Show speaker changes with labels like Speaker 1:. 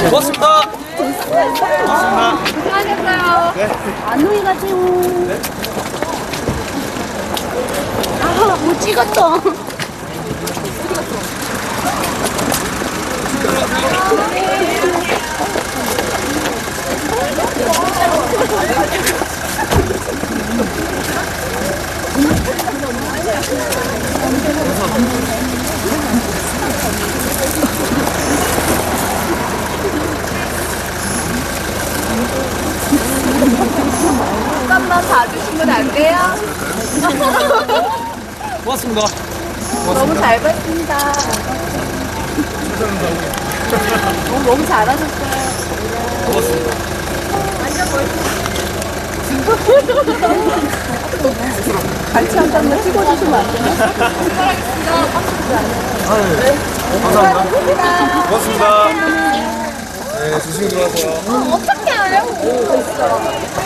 Speaker 1: 고맙습니다.
Speaker 2: 고맙습니다.
Speaker 3: 수고하셨어요.
Speaker 1: 네.
Speaker 3: 안녕히 가세요.
Speaker 1: 네.
Speaker 3: 아, 못 찍었어.
Speaker 2: 잠깐만 봐주시면 안 돼요?
Speaker 1: 고맙습니다.
Speaker 2: 너무 잘 봤습니다. 너무 잘하셨어요.
Speaker 1: 고맙습니다.
Speaker 2: 완전 같이 한 장만 찍어주시면 안 돼요?
Speaker 1: 감사합니다. 고맙습니다. 네, 조심히 들어가세요.
Speaker 2: 어떻게 알고 있어?